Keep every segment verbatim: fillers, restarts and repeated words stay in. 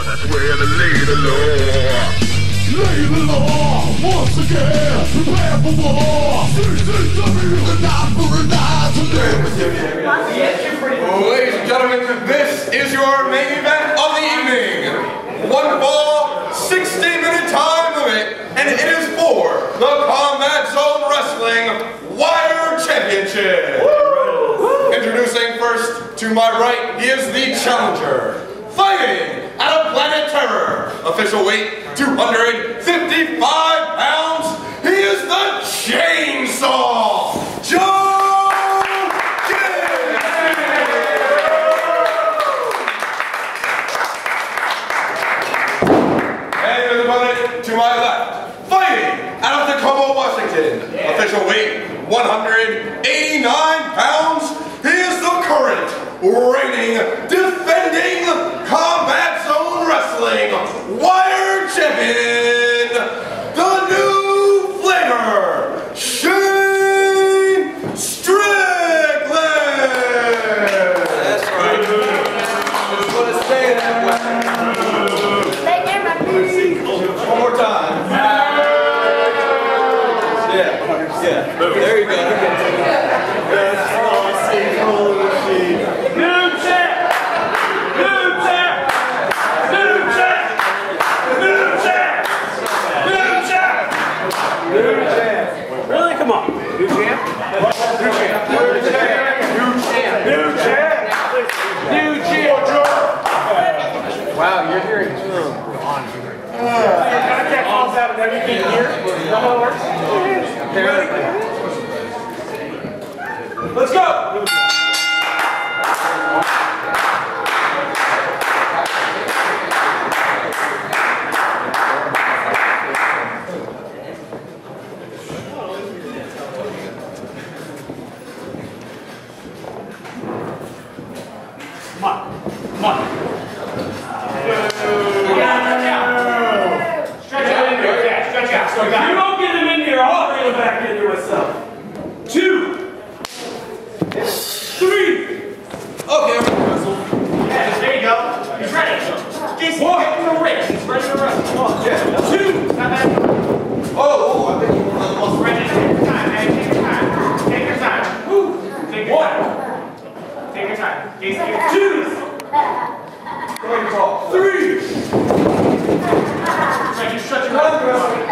That's where they lay the law. Lay the law once again. Prepare for war. C Z W, the night for a night to live. Ladies and gentlemen, this is your main event of the evening. One fall, sixty minute time limit, and it is for the Combat Zone Wrestling Wire Championship. Woo! Introducing first to my right, he is the challenger. Fighting out of Planet Terror, official weight two hundred fifty-five pounds, he is the Chainsaw, Joe Gacy! And his opponent to my left, fighting out of Tacoma, Washington, official weight one hundred eighty-nine pounds, he is the current, reigning, defending Combat Zone Wrestling Wire Champion, the new flavor, Shane Strickland! That's right. Just want to say that one more time. Yeah, yeah. There you go. Really? Come on. New champ? New champ. New champ. New champ. New champ. New champ. Wow, you're hearing too. Uh, contact calls out of everything here. How it works? Let's go. Come on. Come on. Stretch out in there. Yeah, stretch out. Stretch out. You don't get him in here, I'll bring him back into myself. Two. Three. Okay. Yeah, there you go. He's ready. Gacy, get in the ring. He's ready to wrestle. Come on. Yeah. Two. Not bad. Oh, oh, I think you want to Ready. Take your time, man. Take your time. Take your time. Woo. Take your time. Take your time. Gacy, two. Three. Right, you stretch your arms.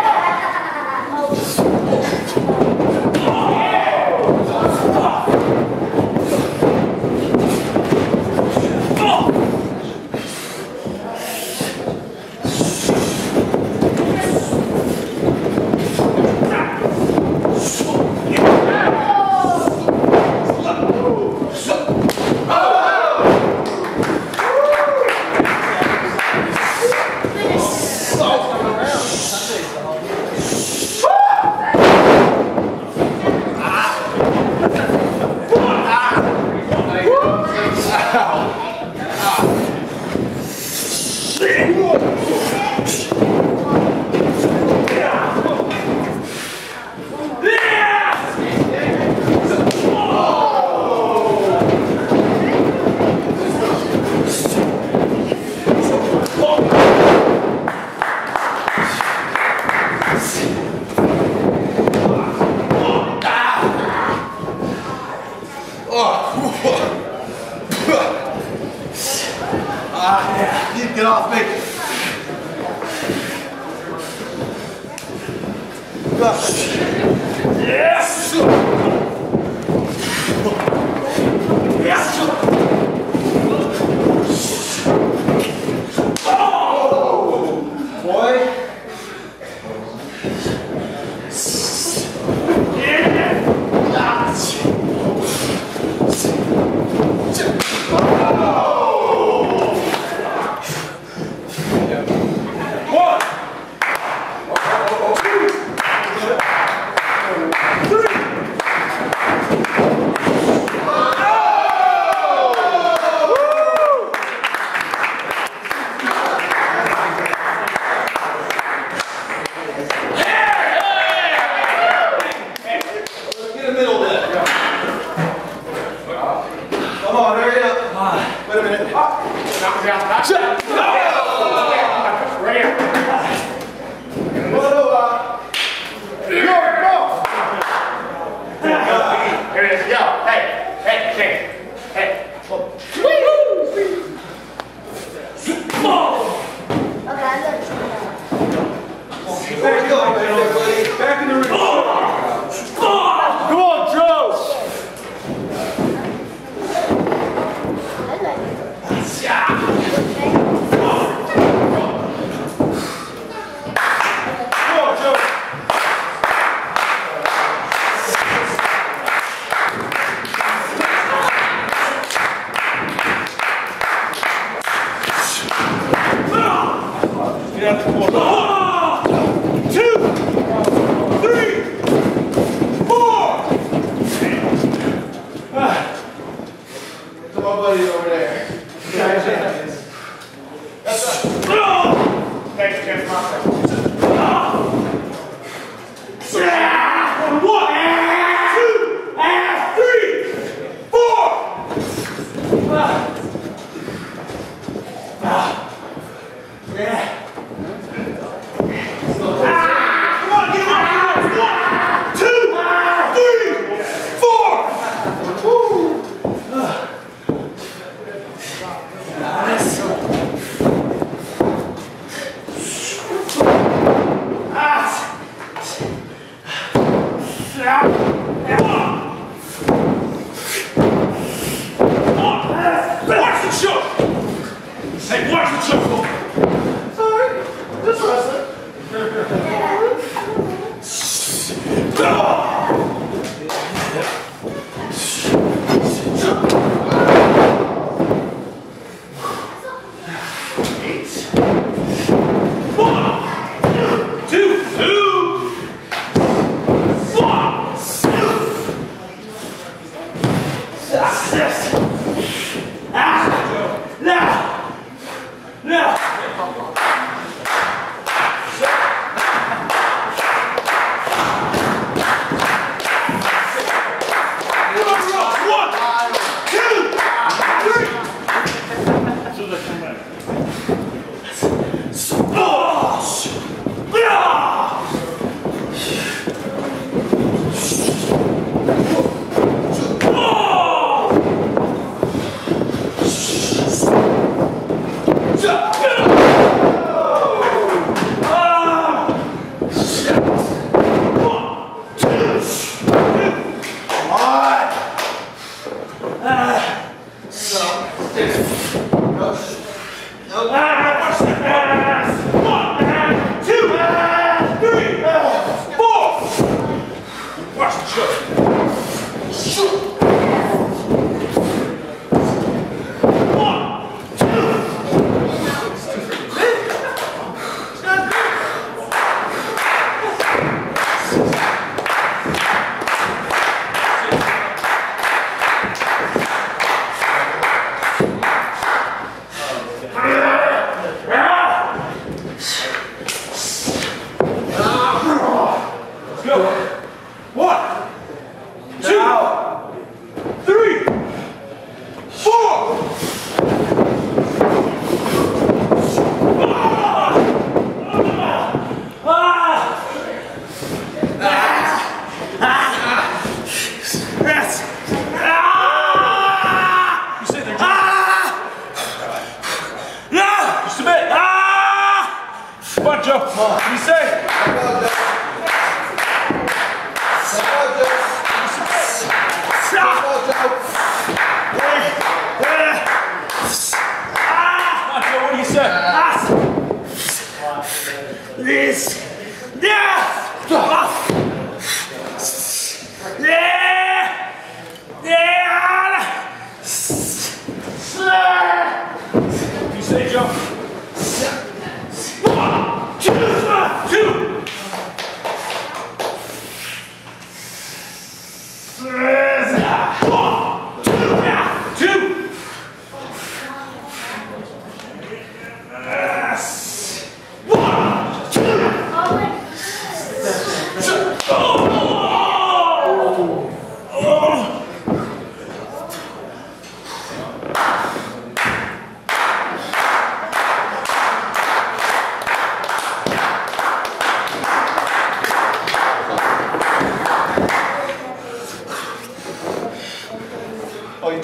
Ah, yeah. Get off me. Yes! Yes! Oh! Boy. Wait a minute. Oh. Knock it down. Knock it down. Here it is. Yo, hey, hey, Shane. Hey. Back in the ring. Come on, Joe.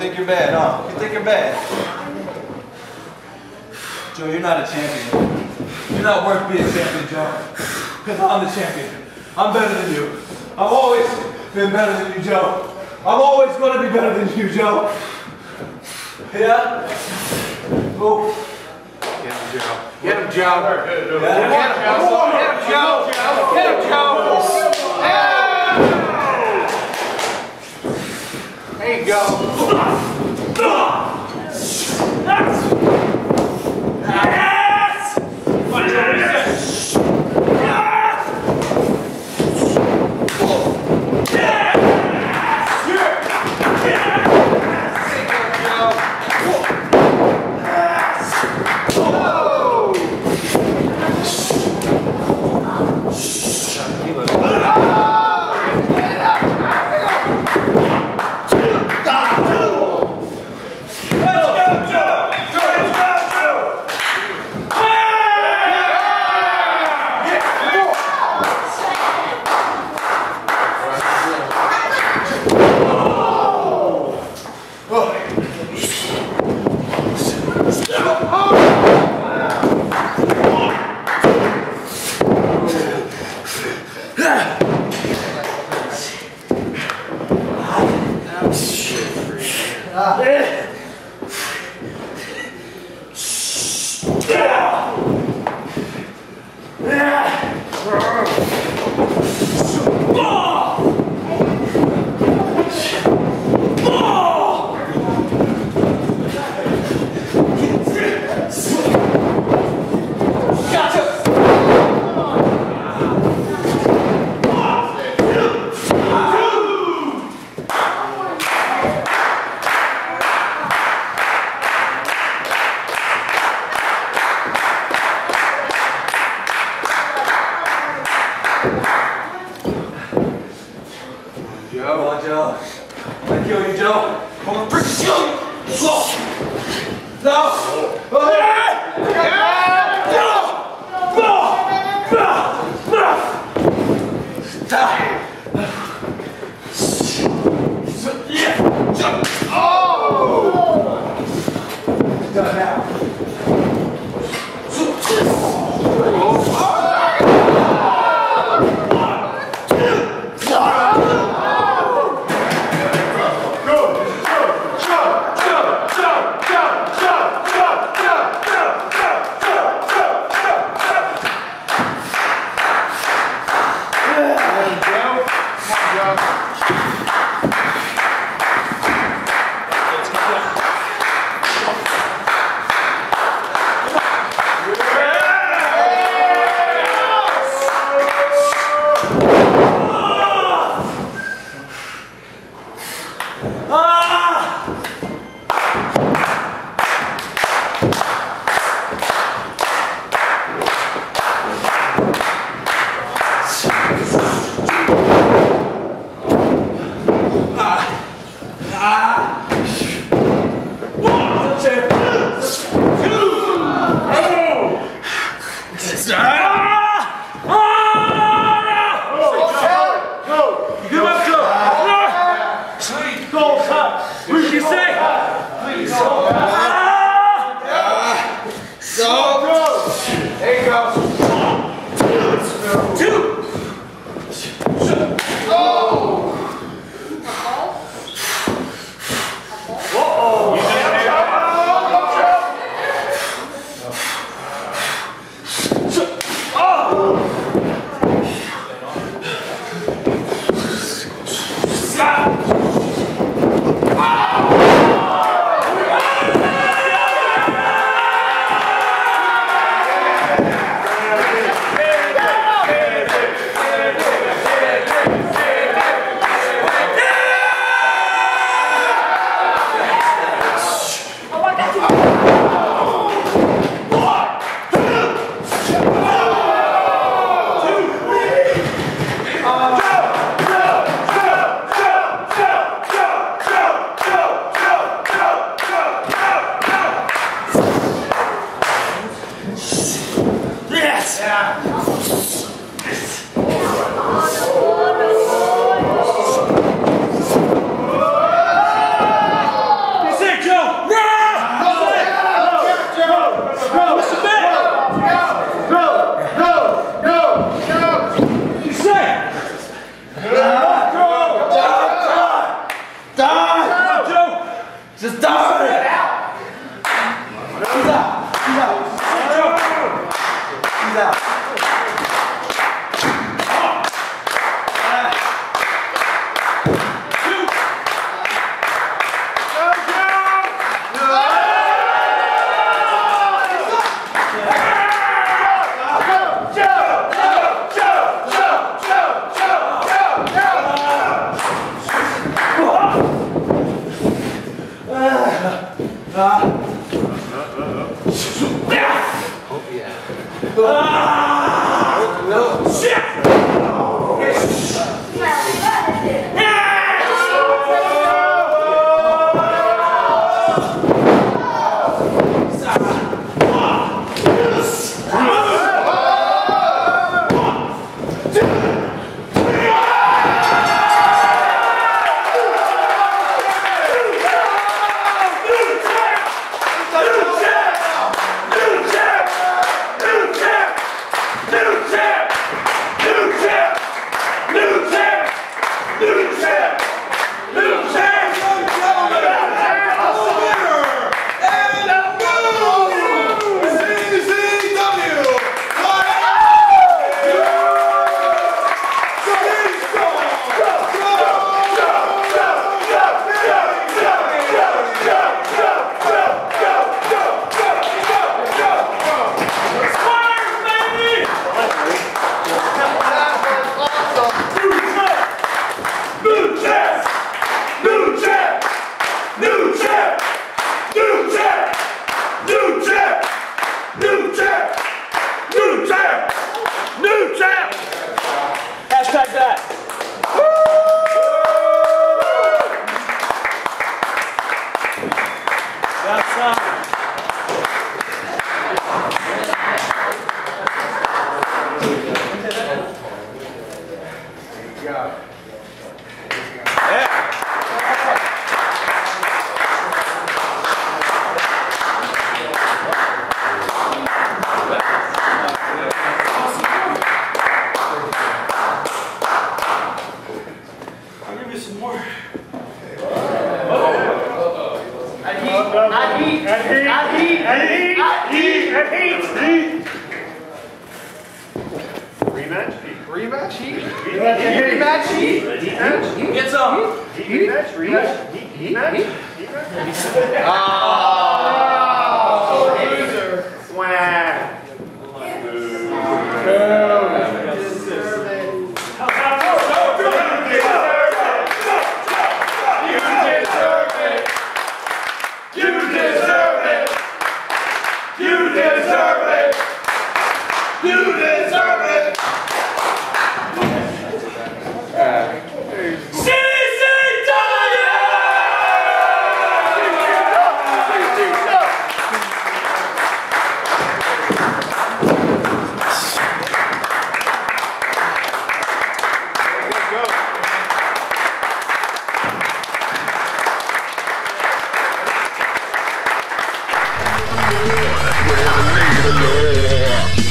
think you're bad, huh? You think you're bad. Joe, you're not a champion. You're not worth being a champion, Joe. Because I'm the champion. I'm better than you. I've always been better than you, Joe. I'm always going to be better than you, Joe. Yeah? Oh. Get him, Joe. Get him, Joe. Yeah. Get him, Joe. Get him, Joe. Get him, Joe. There you go. hands out.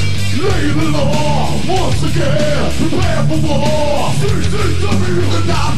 Lay the law, once again, prepare for war. C Z W, the